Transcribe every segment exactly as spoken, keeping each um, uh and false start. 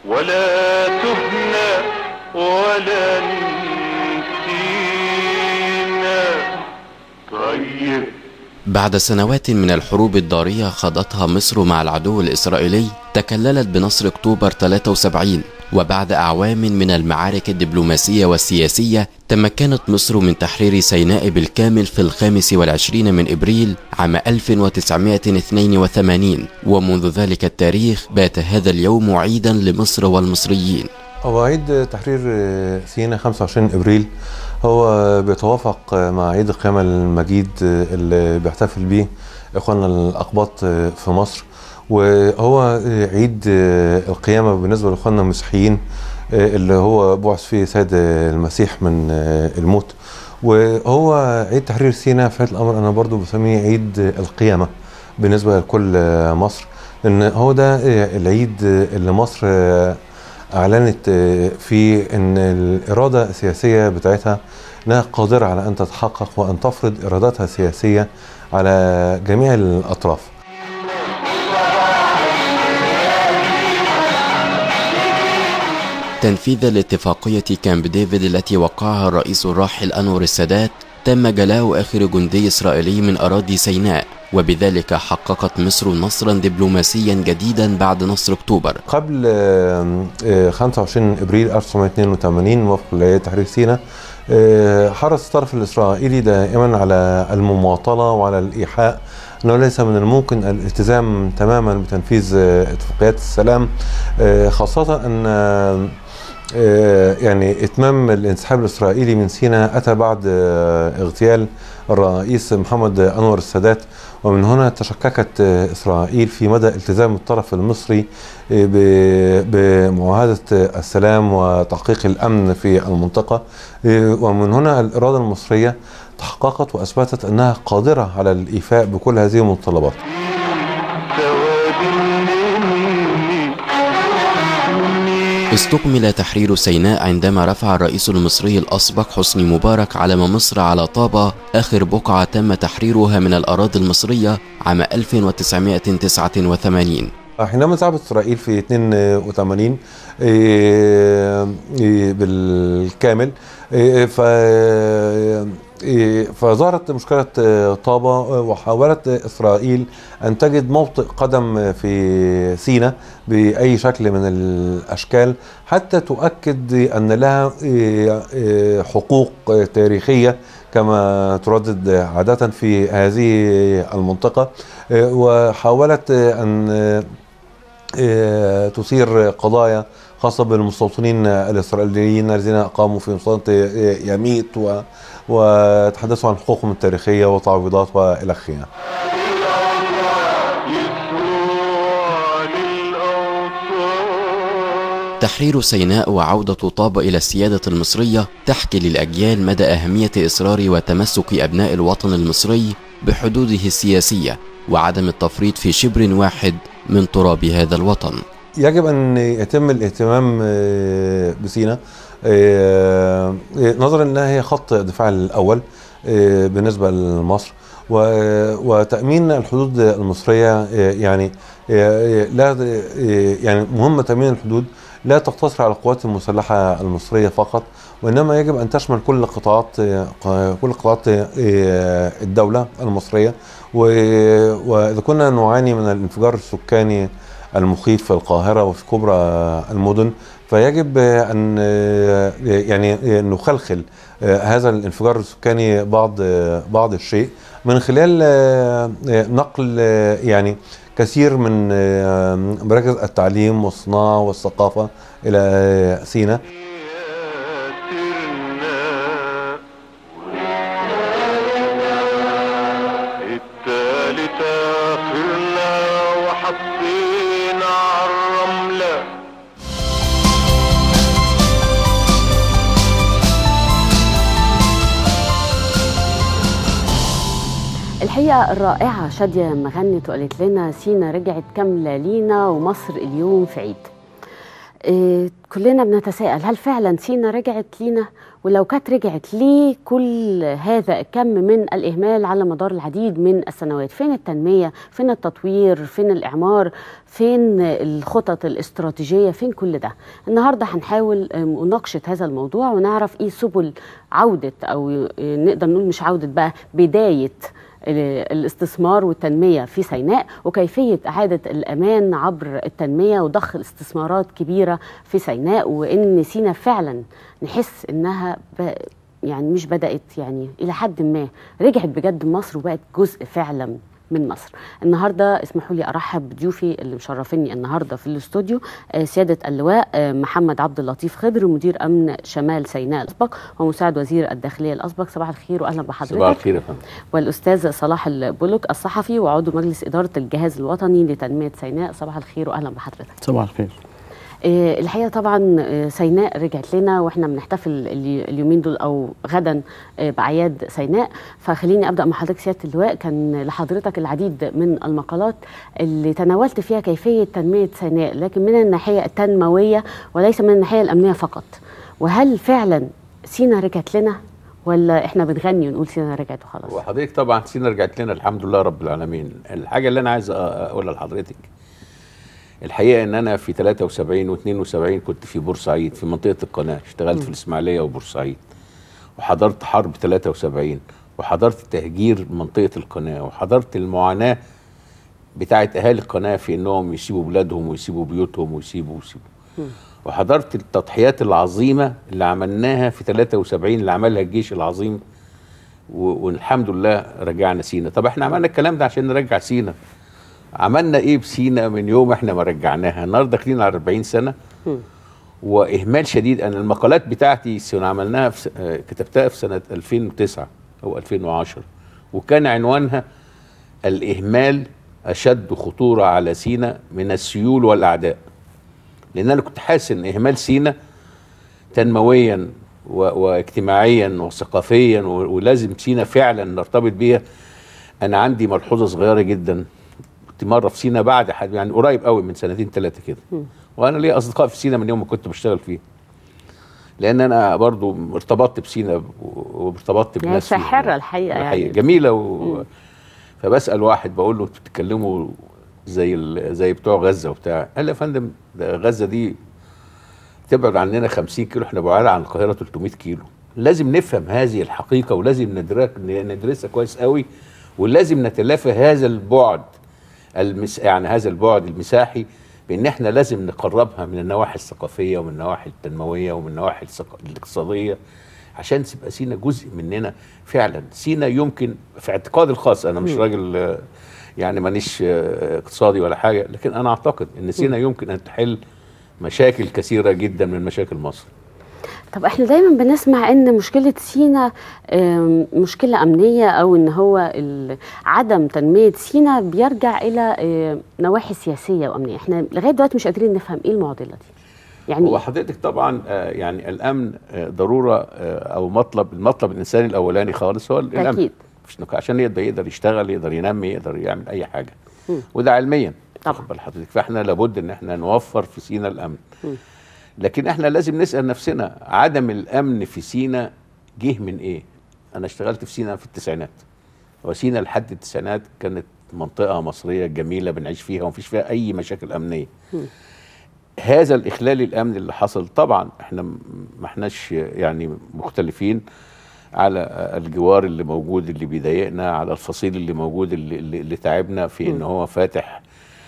ولا تهنى ولا نسينا. طيب. بعد سنوات من الحروب الضارية خاضتها مصر مع العدو الإسرائيلي، تكللت بنصر أكتوبر ثلاثة وسبعين، وبعد أعوام من المعارك الدبلوماسية والسياسية تمكنت مصر من تحرير سيناء بالكامل في الخامس والعشرين من إبريل عام ألف وتسعمائة واثنين وثمانين، ومنذ ذلك التاريخ بات هذا اليوم عيدا لمصر والمصريين. هو عيد تحرير سيناء خمسة وعشرين إبريل هو بيتوافق مع عيد القيامة المجيد اللي بيحتفل به إخواننا الأقباط في مصر، وهو عيد القيامة بالنسبة لإخواننا المسيحيين اللي هو بعث فيه سيد المسيح من الموت. وهو عيد تحرير سيناء في هذا الأمر أنا برضو بسميه عيد القيامة بالنسبة لكل مصر، لأن هو ده العيد اللي مصر أعلنت فيه أن الإرادة السياسية بتاعتها أنها قادرة على أن تتحقق وأن تفرض إرادتها السياسية على جميع الأطراف. تنفيذا لاتفاقية كامب ديفيد التي وقعها الرئيس الراحل أنور السادات، تم جلاء آخر جندي إسرائيلي من أراضي سيناء، وبذلك حققت مصر نصرا دبلوماسيا جديدا بعد نصر أكتوبر. قبل خمسة وعشرين إبريل ألف وتسعمائة واثنين وثمانين وفق تحرير سيناء، حرص الطرف الإسرائيلي دائما على المماطلة وعلى الإيحاء أنه ليس من الممكن الالتزام تماما بتنفيذ اتفاقيات السلام، خاصة أن يعني إتمام الانسحاب الإسرائيلي من سيناء أتى بعد اغتيال الرئيس محمد أنور السادات، ومن هنا تشككت إسرائيل في مدى التزام الطرف المصري بمعاهدة السلام وتحقيق الأمن في المنطقة، ومن هنا الإرادة المصرية تحققت وأثبتت أنها قادرة على الإيفاء بكل هذه المتطلبات. استكمل تحرير سيناء عندما رفع الرئيس المصري الأسبق حسني مبارك علم مصر على طابة، آخر بقعة تم تحريرها من الأراضي المصرية عام ألف وتسعمائة وتسعة وثمانين. حينما انسحبت إسرائيل في اثنين وثمانين بالكامل، فظهرت مشكلة طابة، وحاولت إسرائيل أن تجد موطئ قدم في سيناء بأي شكل من الأشكال حتى تؤكد أن لها حقوق تاريخية كما تردد عادة في هذه المنطقة، وحاولت أن تثير قضايا خاصة بالمستوطنين الإسرائيليين الذين أقاموا في مستوطنة يميت وتحدثوا عن حقوقهم التاريخية وتعويضات وإلى آخره. تحرير سيناء وعودة طابة إلى السيادة المصرية تحكي للأجيال مدى أهمية إصرار وتمسك أبناء الوطن المصري بحدوده السياسية وعدم التفريط في شبر واحد من تراب هذا الوطن. يجب أن يتم الاهتمام بسيناء نظرا أنها هي خط الدفاع الأول بالنسبة لمصر، وتأمين الحدود المصرية يعني لا يعني مهمة تأمين الحدود لا تقتصر على القوات المسلحة المصرية فقط، وإنما يجب أن تشمل كل قطاعات كل قطاعات الدولة المصرية. وإذا كنا نعاني من الانفجار السكاني المخيف في القاهرة وفي كبرى المدن، فيجب أن يعني نخلخل هذا الانفجار السكاني بعض بعض الشيء من خلال نقل يعني كثير من مراكز التعليم والصناعة والثقافة إلى سيناء. الحقيقة الرائعة شادية لما غنت وقالت لنا سينا رجعت كاملة لينا ومصر اليوم في عيد. إيه كلنا بنتساءل هل فعلا سينا رجعت لينا؟ ولو كانت رجعت ليه كل هذا الكم من الإهمال على مدار العديد من السنوات؟ فين التنمية؟ فين التطوير؟ فين الإعمار؟ فين الخطط الاستراتيجية؟ فين كل ده؟ النهاردة هنحاول مناقشة هذا الموضوع ونعرف إيه سبل عودة، أو نقدر نقول مش عودة بقى، بداية الاستثمار والتنمية في سيناء، وكيفية إعادة الأمان عبر التنمية وضخ استثمارات كبيرة في سيناء، وإن سيناء فعلا نحس إنها يعني مش بدأت، يعني إلى حد ما رجعت بجد مصر وبقت جزء فعلا من مصر. النهارده اسمحوا لي ارحب بضيوفي اللي مشرفيني النهارده في الاستوديو، سياده اللواء محمد عبد اللطيف خضر، مدير امن شمال سيناء الاسبق ومساعد وزير الداخليه الاسبق. صباح الخير واهلا بحضرتك. صباح الخير يا فندم. والاستاذ صلاح البلوك الصحفي وعضو مجلس اداره الجهاز الوطني لتنميه سيناء. صباح الخير واهلا بحضرتك. صباح الخير. الحقيقه طبعا سيناء رجعت لنا واحنا بنحتفل اليومين دول او غدا باعياد سيناء، فخليني ابدا مع حضرتك سياده اللواء. كان لحضرتك العديد من المقالات اللي تناولت فيها كيفيه تنميه سيناء، لكن من الناحيه التنمويه وليس من الناحيه الامنيه فقط. وهل فعلا سينا رجعت لنا ولا احنا بنغني ونقول سينا رجعت وخلاص؟ وحضرتك طبعا سينا رجعت لنا الحمد لله رب العالمين. الحاجه اللي انا عايز اقولها لحضرتك، الحقيقه ان انا في ثلاثة وسبعين واثنين وسبعين كنت في بورسعيد في منطقه القناه، اشتغلت م. في الاسماعيليه وبورسعيد، وحضرت حرب ثلاثة وسبعين، وحضرت تهجير منطقه القناه، وحضرت المعاناه بتاعه اهالي القناه في انهم يسيبوا بلادهم ويسيبوا بيوتهم ويسيبوا ويسيبوا م. وحضرت التضحيات العظيمه اللي عملناها في ثلاثة وسبعين اللي عملها الجيش العظيم، والحمد لله رجعنا سينا. طب احنا عملنا الكلام ده عشان نرجع سينا، عملنا ايه بسينا من يوم احنا ما رجعناها؟ النهارده داخلين على أربعين سنه م. واهمال شديد. انا المقالات بتاعتي عملناها في كتبتها في سنه ألفين وتسعة او ألفين وعشرة، وكان عنوانها الاهمال اشد خطوره على سينا من السيول والاعداء. لان انا كنت حاسس ان اهمال سينا تنمويا واجتماعيا وثقافيا ولازم سينا فعلا نرتبط بيها. انا عندي ملحوظه صغيره جدا، كنت مره في سينا بعد حد يعني قريب قوي من سنتين ثلاثه كده، وانا ليا اصدقاء في سينا من يوم ما كنت بشتغل فيه، لان انا برضو ارتبطت بسينا وارتبطت بناس يعني ساحره الحقيقه، يعني جميله و... فبسال واحد بقول له انتوا بتتكلموا زي ال... زي بتوع غزه وبتاع. قال لي يا فندم ده غزه دي تبعد عننا خمسين كيلو، احنا بعاد عن القاهره ثلاثمائة كيلو. لازم نفهم هذه الحقيقه ولازم ندرك ندرسها كويس قوي، ولازم نتلافى هذا البعد المس... يعني هذا البعد المساحي، بان احنا لازم نقربها من النواحي الثقافيه ومن النواحي التنمويه ومن النواحي الثق... الاقتصاديه، عشان تبقى سينا جزء مننا فعلا. سينا يمكن في اعتقادي الخاص، انا مش راجل يعني مانيش اقتصادي ولا حاجه، لكن انا اعتقد ان سينا يمكن ان تحل مشاكل كثيره جدا من مشاكل مصر. طب احنا دايما بنسمع ان مشكله سينا مشكله امنيه، او ان هو عدم تنميه سينا بيرجع الى نواحي سياسيه وامنيه. احنا لغايه دلوقتي مش قادرين نفهم ايه المعضله دي. يعني هو حضرتك طبعا يعني الامن ضروره او مطلب المطلب الانساني الاولاني خالص هو الامن. اكيد مش عشان يقدر يقدر يشتغل، يقدر ينمي، يقدر يعمل اي حاجه، م. وده علميا طبعا حضرتك. فاحنا لابد ان احنا نوفر في سينا الامن، م. لكن احنا لازم نسال نفسنا عدم الامن في سينا جه من ايه؟ انا اشتغلت في سينا في التسعينات، وسينا لحد التسعينات كانت منطقه مصريه جميله بنعيش فيها ومفيش فيها اي مشاكل امنيه. م. هذا الاخلال الامني اللي حصل، طبعا احنا ما احناش يعني مختلفين على الجوار اللي موجود اللي بيضايقنا، على الفصيل اللي موجود اللي, اللي تعبنا في ان هو فاتح.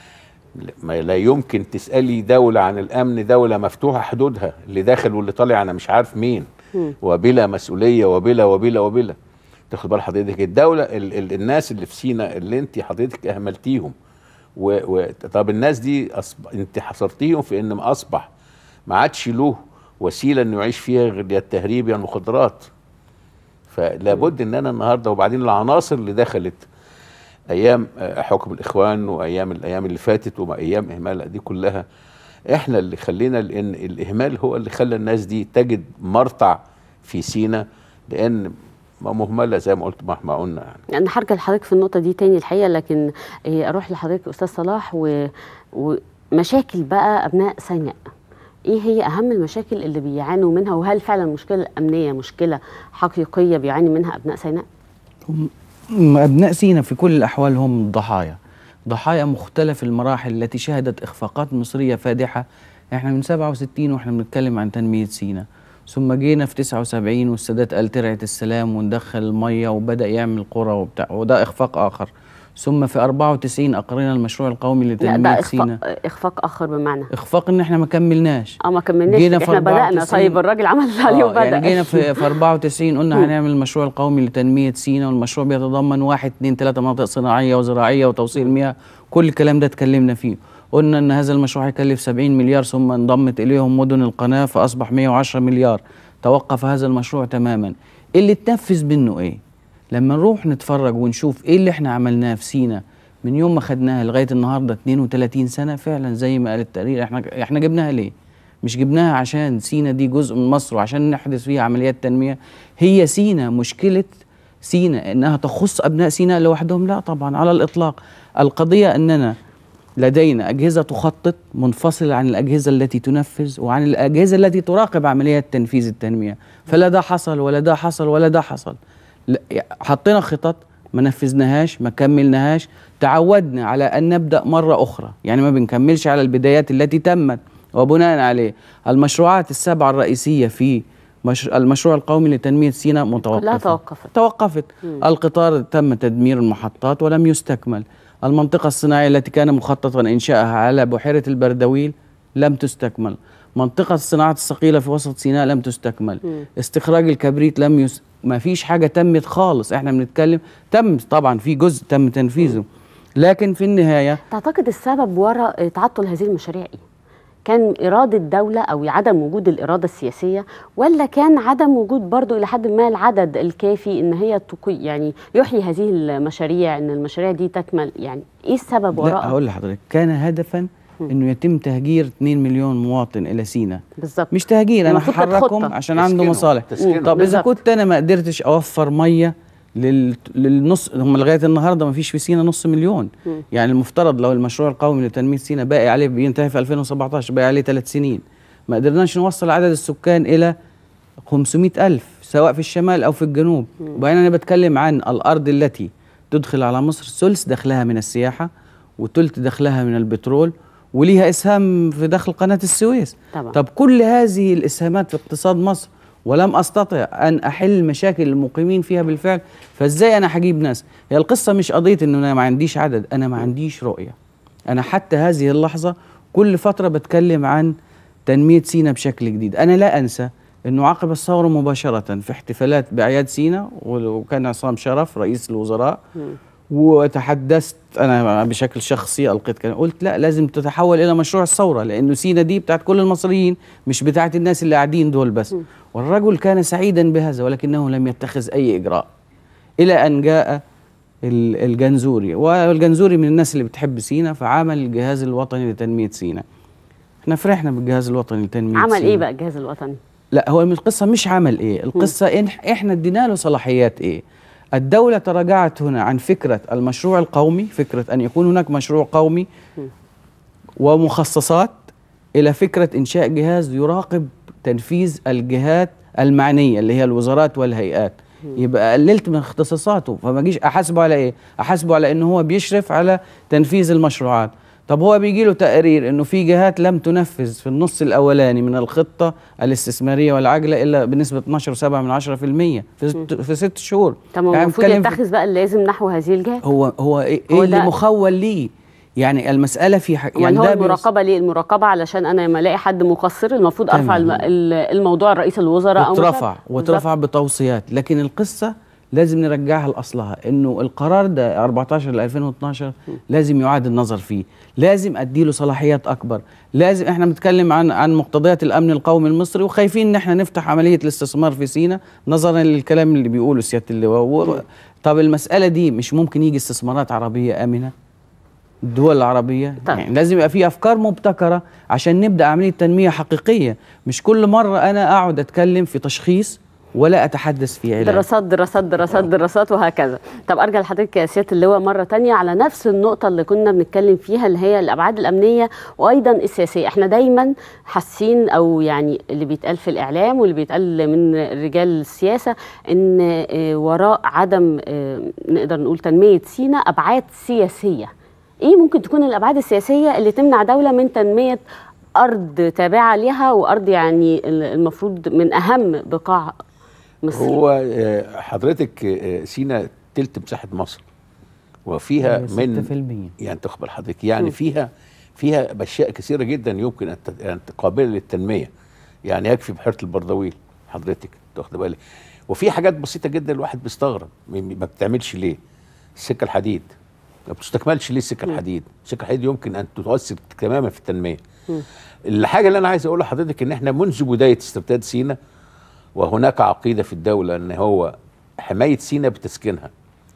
ما لا يمكن تسألي دولة عن الأمن، دولة مفتوحة حدودها، اللي داخل واللي طالع أنا مش عارف مين، وبلا مسؤولية وبلا وبلا وبلا. تاخد بال حضرتك الدولة ال ال الناس اللي في سينا اللي أنت حضرتك أهملتيهم، و و طب الناس دي أنت حصرتيهم في إن أصبح ما عادش له وسيلة إنه يعيش فيها غير التهريب يا المخدرات. فلا بد إن أنا النهارده، وبعدين العناصر اللي دخلت ايام حكم الاخوان وايام الايام اللي فاتت وايام اهمال دي كلها، احنا اللي خلينا، لان الاهمال هو اللي خلى الناس دي تجد مرتع في سينا، لان مهمله زي ما قلت مهما قلنا يعني. انا هرجع لحضرتك في النقطه دي تاني الحقيقه، لكن اروح لحضرتك استاذ صلاح و... ومشاكل بقى ابناء سيناء. ايه هي اهم المشاكل اللي بيعانوا منها، وهل فعلا المشكله الامنيه مشكله حقيقيه بيعاني منها ابناء سيناء؟ هم ابناء سيناء في كل الاحوال هم ضحايا ضحايا مختلف المراحل التي شهدت اخفاقات مصريه فادحه. احنا من سبعة وستين واحنا بنتكلم عن تنميه سيناء، ثم جينا في تسعة وسبعين والسادات قال ترعه السلام وندخل الميه وبدا يعمل قرى وبتاع، وده اخفاق اخر. ثم في أربعة وتسعين اقرينا المشروع القومي لتنميه سيناء. لا ده اخفاق اخر بمعنى اخفاق ان احنا ما كملناش. اه ما كملناش، احنا بدانا. طيب الراجل عمل اللي عليه وبدا. يعني جينا في, في أربعة وتسعين قلنا هنعمل المشروع القومي لتنميه سيناء، والمشروع بيتضمن واحد اثنين ثلاثه مناطق صناعيه وزراعيه وتوصيل مياه، كل الكلام ده اتكلمنا فيه. قلنا ان هذا المشروع هيكلف سبعين مليار، ثم انضمت اليهم مدن القناه فاصبح مئة وعشرة مليار. توقف هذا المشروع تماما. اللي اتنفذ منه ايه؟ لما نروح نتفرج ونشوف ايه اللي احنا عملناه في سيناء من يوم ما خدناها لغايه النهارده اثنين وثلاثين سنه، فعلا زي ما قال التقرير. احنا احنا جبناها ليه؟ مش جبناها عشان سيناء دي جزء من مصر وعشان نحدث فيها عمليات تنميه. هي سيناء مشكله سيناء انها تخص ابناء سيناء لوحدهم؟ لا طبعا على الاطلاق. القضيه اننا لدينا اجهزه تخطط منفصله عن الاجهزه التي تنفذ وعن الاجهزه التي تراقب عمليات تنفيذ التنميه، فلا ده حصل ولا ده حصل ولا ده حصل. حطينا خطط ما نفذناهاش، ما كملناهاش، تعودنا على ان نبدا مره اخرى، يعني ما بنكملش على البدايات التي تمت. وبناء عليه المشروعات السبعه الرئيسيه في مش... المشروع القومي لتنميه سيناء متوقفه. لا توقفت. توقفت. مم. القطار تم تدمير المحطات ولم يستكمل. المنطقه الصناعيه التي كان مخططا انشائها على بحيره البردويل لم تستكمل. منطقه الصناعات الثقيله في وسط سيناء لم تستكمل. مم. استخراج الكبريت لم يس... ما فيش حاجه تمت خالص. احنا بنتكلم تم طبعا في جزء تم تنفيذه، لكن في النهايه. تعتقد السبب وراء تعطل هذه المشاريع ايه؟ كان إرادة الدولة أو عدم وجود الإرادة السياسية، ولا كان عدم وجود برضو إلى حد ما العدد الكافي إن هي تقي يعني يحيي هذه المشاريع، إن المشاريع دي تكمل؟ يعني إيه السبب وراء؟ لا هقول لحضرتك، كان هدفا إنه يتم تهجير اثنين مليون مواطن إلى سيناء. بالظبط. مش تهجير، أنا هحركهم عشان عنده مصالح. طب إذا كنت أنا ما قدرتش أوفر مية لل... للنص، هم لغايه النهارده ما فيش في سينا نص مليون. م. يعني المفترض لو المشروع القومي لتنميه سينا باقي عليه بينتهي في ألفين وسبعطاشر، باقي عليه ثلاث سنين، ما قدرناش نوصل عدد السكان الى خمسمئة ألف سواء في الشمال او في الجنوب. وبعدين انا بتكلم عن الارض التي تدخل على مصر ثلث دخلها من السياحه وثلث دخلها من البترول، وليها اسهام في دخل قناه السويس. طبعا. طب كل هذه الاسهامات في اقتصاد مصر ولم استطع ان احل مشاكل المقيمين فيها بالفعل، فازاي انا هجيب ناس؟ هي القصه مش قضيه انه انا ما عنديش عدد، انا ما عنديش رؤيه. انا حتى هذه اللحظه كل فتره بتكلم عن تنميه سينا بشكل جديد. انا لا انسى انه عقب الثوره مباشره في احتفالات باعياد سينا، وكان عصام شرف رئيس الوزراء، وتحدثت انا بشكل شخصي، القيت كلام، قلت لا لازم تتحول الى مشروع الثوره، لانه سينا دي بتاعت كل المصريين مش بتاعت الناس اللي قاعدين دول بس. والرجل كان سعيدا بهذا، ولكنه لم يتخذ اي اجراء الى ان جاء الجنزوري، والجنزوري من الناس اللي بتحب سينا، فعمل الجهاز الوطني لتنميه سينا. احنا فرحنا بالجهاز الوطني لتنميه عمل سينا. ايه بقى الجهاز الوطني؟ لا هو القصه مش عمل ايه، القصه إن احنا ادينا له صلاحيات ايه. الدولة تراجعت هنا عن فكرة المشروع القومي، فكرة أن يكون هناك مشروع قومي ومخصصات، إلى فكرة إنشاء جهاز يراقب تنفيذ الجهات المعنية اللي هي الوزارات والهيئات. يبقى قللت من اختصاصاته، فما جيش أحاسبه على إيه؟ أحاسبه على إنه هو بيشرف على تنفيذ المشروعات. طب هو بيجي له تقرير إنه في جهات لم تنفذ في النص الأولاني من الخطة الاستثمارية والعجلة إلا بنسبة اثناشر فاصلة سبعة من عشرة في المية في ست, في ست شهور. طب يعني المفروض يتخذ بقى اللازم نحو هذه الجهات. هو هو إيه, هو إيه اللي مخول ليه؟ يعني المسألة في حق يعني هو المراقبة ليه؟ المراقبة علشان أنا لما ألاقي حد مقصر المفروض أرفع الم... الموضوع لرئيس الوزراء، أو وترفع وترفع بتوصيات. لكن القصة لازم نرجعها لأصلها، إنه القرار ده أربعتاشر ل ألفين واثناشر لازم يعاد النظر فيه، لازم أديله صلاحيات أكبر، لازم إحنا بنتكلم عن عن مقتضيات الأمن القومي المصري، وخايفين إن إحنا نفتح عملية الاستثمار في سينا نظرا للكلام اللي بيقوله سيادة اللواء. طب المسألة دي مش ممكن يجي استثمارات عربية آمنة؟ الدول العربية طيب. يعني لازم يبقى في أفكار مبتكرة عشان نبدأ عملية تنمية حقيقية، مش كل مرة أنا أقعد أتكلم في تشخيص ولا أتحدث في علاج. دراسات دراسات دراسات دراسات وهكذا. طب أرجع لحضرتك يا سيادة اللواء مرة تانية على نفس النقطة اللي كنا بنتكلم فيها، اللي هي الأبعاد الأمنية وأيضا السياسية. احنا دايما حاسين، أو يعني اللي بيتقال في الإعلام واللي بيتقال من رجال السياسة، إن وراء عدم نقدر نقول تنمية سيناء أبعاد سياسية. إيه ممكن تكون الأبعاد السياسية اللي تمنع دولة من تنمية أرض تابعة لها، وأرض يعني المفروض من أهم بقاع مصر؟ هو حضرتك سيناء تلت مساحة مصر، وفيها من يعني تخبر حضرتك يعني م. فيها فيها أشياء كثيرة جدا يمكن أن تقابل للتنمية. يعني يكفي بحيرة البردويل حضرتك تاخد بالك، وفي حاجات بسيطة جدا الواحد بيستغرب ما بتعملش ليه. السكة الحديد ما بتستكملش ليه؟ السكة الحديد السكة الحديد يمكن أن تؤثر تماما في التنمية. م. الحاجة اللي أنا عايز أقولها لحضرتك إن إحنا منذ بداية استرداد سيناء وهناك عقيدة في الدولة إن هو حماية سيناء بتسكينها.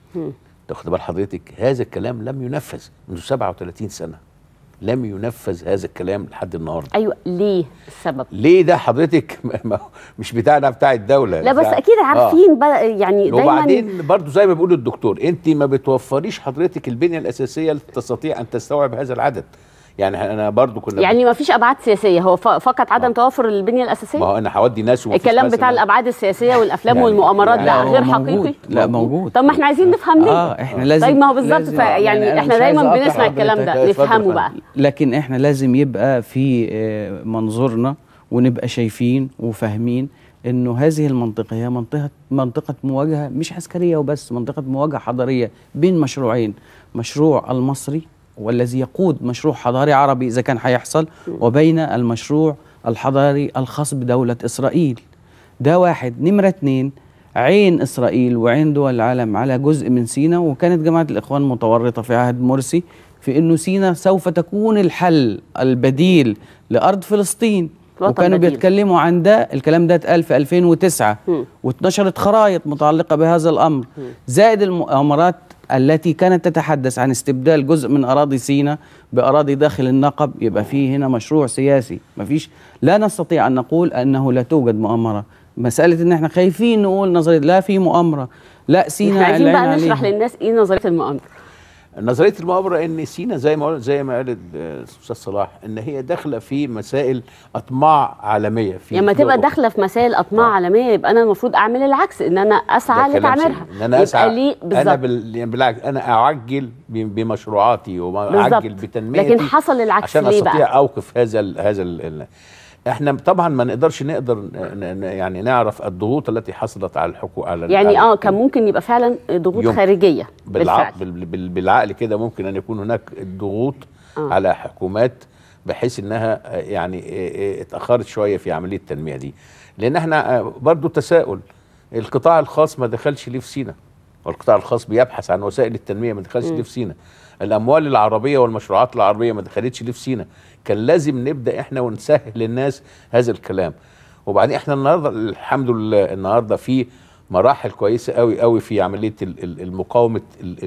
تاخد بال حضرتك، هذا الكلام لم ينفذ منذ سبعة وثلاثين سنة، لم ينفذ هذا الكلام لحد النهارده. ايوه، ليه السبب؟ ليه ده حضرتك؟ مش بتاعنا، بتاع الدوله. لا بس اكيد عارفين آه. بقى يعني دايما. وبعدين برضو زي ما بيقول الدكتور، انت ما بتوفريش حضرتك البنيه الاساسيه اللي تستطيع ان تستوعب هذا العدد. يعني انا برضو كنا يعني ما فيش ابعاد سياسيه، هو فقط عدم توافر البنيه الاساسيه. ما هو انا هودي ناس الكلام بتاع الابعاد السياسيه والافلام يعني والمؤامرات يعني ده غير حقيقي. لا موجود. طب ما احنا عايزين نفهم ليه. اه احنا لازم. طيب ما هو بالظبط، يعني, يعني احنا دايما بنسمع الكلام ده نفهمه بقى. لكن احنا لازم يبقى في منظورنا ونبقى شايفين وفاهمين انه هذه المنطقه هي منطقه منطقه مواجهه مش عسكريه وبس، منطقه مواجهه حضاريه بين مشروعين، مشروع المصري والذي يقود مشروع حضاري عربي إذا كان هيحصل، وبين المشروع الحضاري الخاص بدولة إسرائيل. ده واحد. نمرة اتنين، عين إسرائيل وعين دول العالم على جزء من سيناء، وكانت جماعة الإخوان متورطة في عهد مرسي في أنه سيناء سوف تكون الحل البديل لأرض فلسطين، وكانوا بديل. بيتكلموا عن ده. الكلام ده اتقال في ألفين وتسعة واتنشرت خرائط متعلقة بهذا الأمر، م. زائد المؤامرات التي كانت تتحدث عن استبدال جزء من أراضي سيناء بأراضي داخل النقب. يبقى فيه هنا مشروع سياسي. مفيش، لا نستطيع أن نقول أنه لا توجد مؤامرة. مسألة إن احنا خايفين نقول نظرية لا في مؤامرة، لا سيناء. عايزين بقى نشرح للناس إيه نظرية المؤامرة. نظريه المؤامره ان سيناء زي ما زي ما قال الاستاذ صلاح ان هي داخله في مسائل اطماع عالميه. في لما يعني تبقى داخله في مسائل اطماع آه. عالميه، يبقى انا المفروض اعمل العكس، ان انا اسعى لتعميرها. ان انا اسعى انا بالعكس انا اعجل بمشروعاتي واعجل بتنميتي، لكن حصل العكس عشان ليه استطيع بقى؟ اوقف هذا ال هذا ال احنا طبعا ما نقدرش نقدر يعني نعرف الضغوط التي حصلت على الحكومه على يعني اه كان ممكن يبقى فعلا ضغوط خارجيه بالعقل بالفعل. بالعقل كده ممكن ان يكون هناك ضغوط آه. على حكومات بحيث انها يعني اتاخرت شويه في عمليه التنميه دي، لان احنا برضو تساؤل القطاع الخاص ما دخلش ليه في سيناء، والقطاع الخاص بيبحث عن وسائل التنميه ما دخلش ليه في سيناء، الاموال العربيه والمشروعات العربيه ما دخلتش ليه في سيناء. كان لازم نبدا احنا ونسهل للناس هذا الكلام. وبعدين احنا النهارده الحمد لله النهارده في مراحل كويسه قوي قوي في عمليه المقاومه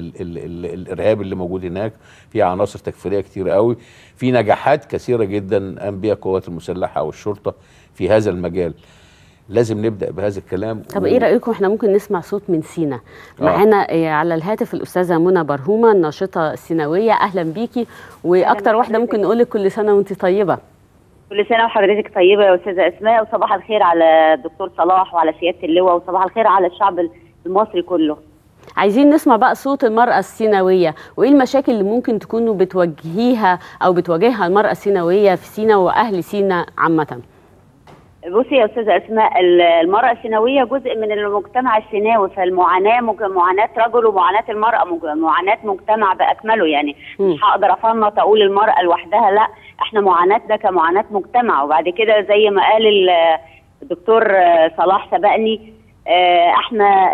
الارهاب اللي موجود هناك، في عناصر تكفيريه كتيره قوي، في نجاحات كثيره جدا قام بها القوات المسلحه والشرطه في هذا المجال. لازم نبدا بهذا الكلام. طب و... ايه رايكم احنا ممكن نسمع صوت من سيناء؟ آه. معانا على الهاتف الاستاذه منى برهومه الناشطه السيناويه. اهلا بيكي، واكتر واحده ممكن نقول لك كل سنه وانت طيبه. كل سنه وحضرتك طيبه يا استاذه اسماء، وصباح الخير على الدكتور صلاح وعلى سياده اللواء، وصباح الخير على الشعب المصري كله. عايزين نسمع بقى صوت المرأة السيناوية، وإيه المشاكل اللي ممكن تكونوا بتواجهيها أو بتواجهها المرأة السيناوية في سيناء وأهل سيناء عامة؟ بصي يا استاذه اسماء، المراه السيناويه جزء من المجتمع السيناوي، فالمعاناه معاناه رجل ومعاناه المراه معاناه مجتمع باكمله. يعني مش هقدر افنط اقول المراه لوحدها، لا، احنا معاناتنا كمعاناه مجتمع. وبعد كده زي ما قال الدكتور صلاح سبقني، احنا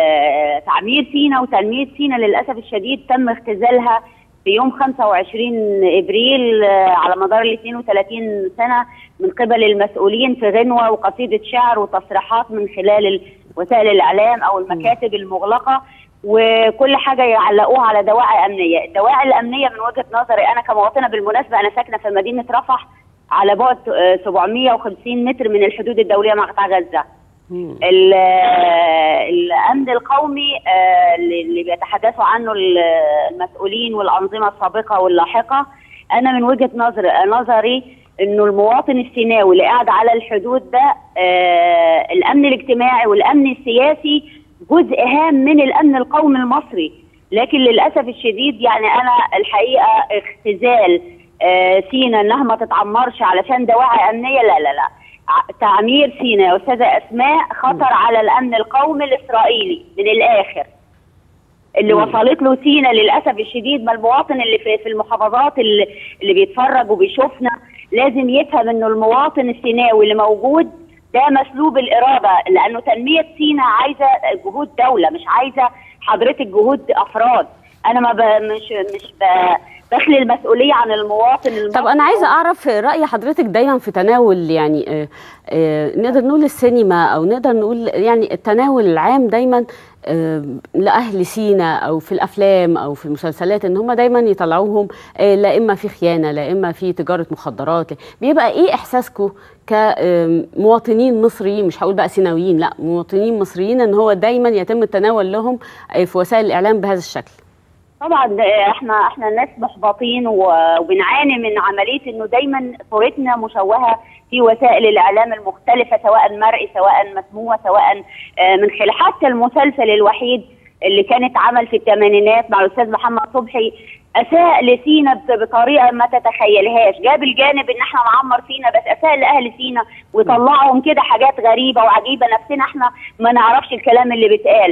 تعمير سيناء وتنميه سيناء للاسف الشديد تم اختزالها في يوم خمسة وعشرين ابريل على مدار ال اثنين وثلاثين سنه من قبل المسؤولين في غنوه وقصيده شعر وتصريحات من خلال وسائل الاعلام او المكاتب المغلقه، وكل حاجه يعلقوها على دواعي امنيه. الدواعي الامنيه من وجهه نظري انا كمواطنه، بالمناسبه انا ساكنه في مدينه رفح على بعد سبعمائة وخمسين متر من الحدود الدوليه مع قطاع غزه. الامن القومي اللي بيتحدثوا عنه المسؤولين والانظمه السابقه واللاحقه، انا من وجهه نظر نظري انه المواطن السيناوي اللي قاعد على الحدود ده الامن الاجتماعي والامن السياسي جزء هام من الامن القومي المصري. لكن للاسف الشديد يعني انا الحقيقه اختزال سينا انها ما تتعمرش علشان دواعي امنيه، لا لا لا. تعمير سينا يا استاذه اسماء خطر على الامن القومي الاسرائيلي من الاخر. اللي م. وصلت له سينا للاسف الشديد، ما المواطن اللي في, في المحافظات اللي, اللي بيتفرج وبيشوفنا لازم يفهم انه المواطن السيناوي اللي موجود ده مسلوب الاراده، لانه تنميه سينا عايزه جهود دوله، مش عايزه حضرتك جهود افراد. انا ما ب... مش مش ب... دخل المسؤوليه عن المواطن المصري. طب انا عايزه اعرف راي حضرتك دايما في تناول يعني آآ آآ نقدر نقول السينما او نقدر نقول يعني التناول العام دايما لاهل سينا او في الافلام او في المسلسلات، ان هم دايما يطلعوهم لا اما في خيانه لا اما في تجاره مخدرات. بيبقى ايه احساسكم كمواطنين مصريين، مش هقول بقى سيناويين، لا مواطنين مصريين، ان هو دايما يتم التناول لهم في وسائل الاعلام بهذا الشكل؟ طبعا احنا احنا الناس محبطين وبنعاني من عمليه انه دايما صورتنا مشوهه في وسائل الاعلام المختلفه، سواء مرئي سواء مسموع سواء من خلال حتى المسلسل الوحيد اللي كانت عمل في الثمانينات مع الاستاذ محمد صبحي اساء لسينا بطريقه ما تتخيلهاش. جاب الجانب ان احنا نعمر سينا بس اساء لاهل سينا ويطلعهم كده حاجات غريبه وعجيبه، نفسنا احنا ما نعرفش الكلام اللي بيتقال.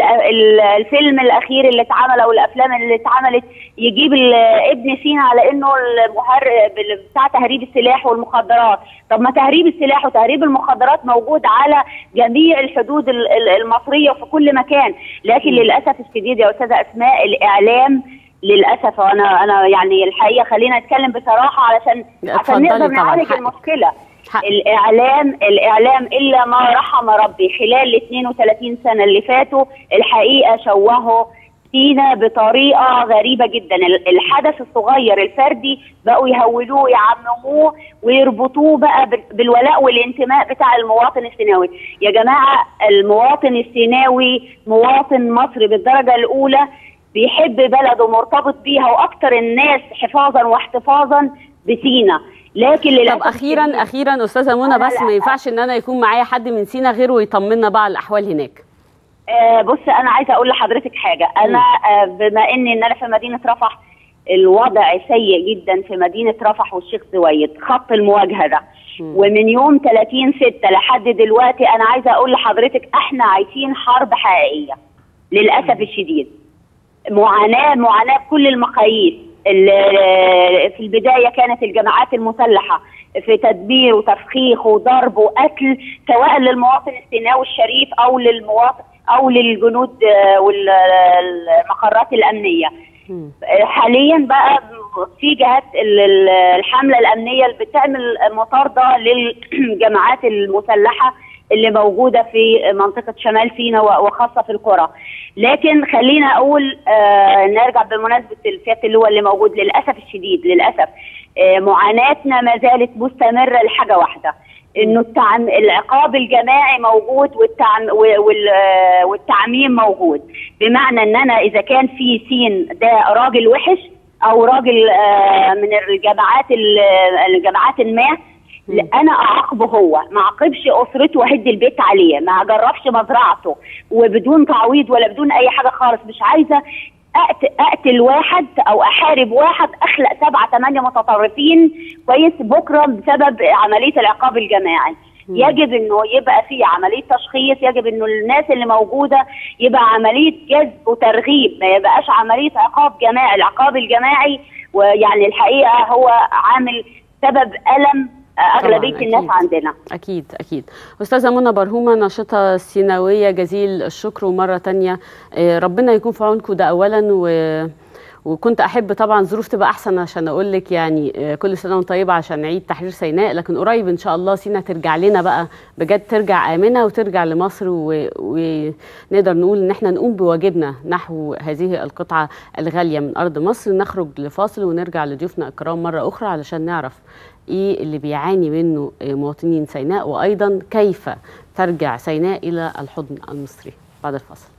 الفيلم الاخير اللي اتعمل او الافلام اللي اتعملت يجيب ابن سينا على انه المهرب بتاع تهريب السلاح والمخدرات. طب ما تهريب السلاح وتهريب المخدرات موجود على جميع الحدود المصريه وفي كل مكان، لكن للاسف الشديد يا استاذه اسماء الاعلام للاسف، وانا انا يعني الحقيقه خلينا نتكلم بصراحه علشان عشان نقدر نعالج المشكله. حق. الاعلام الاعلام الا ما رحم ربي خلال ال اثنين وثلاثين سنه اللي فاتوا الحقيقه شوهوا سينا بطريقه غريبه جدا. الحدث الصغير الفردي بقوا يهولوه ويعمموه ويربطوه بقى بالولاء والانتماء بتاع المواطن السيناوي. يا جماعه المواطن السيناوي مواطن مصري بالدرجه الاولى، بيحب بلده مرتبط بيها، واكتر الناس حفاظا واحتفاظا بسينا. لكن للاسف طب اخيرا اخيرا استاذه منى، بس ما ينفعش ان انا يكون معايا حد من سينا غيره ويطمنا بقى على الاحوال هناك. آه بص انا عايزه اقول لحضرتك حاجه. انا آه بما اني ان انا في مدينه رفح، الوضع سيء جدا في مدينه رفح والشيخ زويد، خط المواجهه ده. ومن يوم ثلاثين ستة لحد دلوقتي انا عايزه اقول لحضرتك احنا عايشين حرب حقيقيه للاسف الشديد. معاناه معاناه بكل المقاييس. في البدايه كانت الجماعات المسلحه في تدبير وتفخيخ وضرب وقتل، سواء للمواطن السيناوي الشريف او للمواطن او للجنود والمقرات الامنيه. حاليا بقى في جهات الحمله الامنيه اللي بتعمل مطارده للجماعات المسلحه اللي موجوده في منطقه شمال سيناء وخاصه في القرى. لكن خلينا اقول آه نرجع بمناسبه الفئات اللي هو اللي موجود، للاسف الشديد للاسف آه معاناتنا ما زالت مستمره لحاجه واحده، انه التعم... العقاب الجماعي موجود والتعم... وال... والتعميم موجود. بمعنى ان انا اذا كان في سين ده راجل وحش او راجل آه من الجماعات الجماعات ما، انا اعاقبه هو، ما اعاقبش اسرته واهد البيت عليه، ما اجربش مزرعته وبدون تعويض ولا بدون اي حاجه خالص. مش عايزه اقتل واحد او احارب واحد اخلق سبعه ثمانيه متطرفين كويس بكره بسبب عمليه العقاب الجماعي. يجب انه يبقى في عمليه تشخيص، يجب انه الناس اللي موجوده يبقى عمليه جذب وترغيب، ما يبقاش عمليه عقاب جماعي. العقاب الجماعي ويعني الحقيقه هو عامل سبب الم أغلبية الناس عندنا. أكيد أكيد. أستاذة منى برهومة، ناشطة سيناوية، جزيل الشكر. ومرة تانية ربنا يكون في عونكم ده أولا، و وكنت احب طبعا ظروف تبقى احسن عشان اقول لك يعني كل سنه وانت طيبه عشان نعيد تحرير سيناء، لكن قريب ان شاء الله سيناء ترجع لنا بقى بجد، ترجع امنه وترجع لمصر، ونقدر نقول ان احنا نقوم بواجبنا نحو هذه القطعه الغاليه من ارض مصر. نخرج لفاصل ونرجع لضيوفنا الكرام مره اخرى علشان نعرف ايه اللي بيعاني منه مواطنين سيناء، وايضا كيف ترجع سيناء الى الحضن المصري. بعد الفاصل.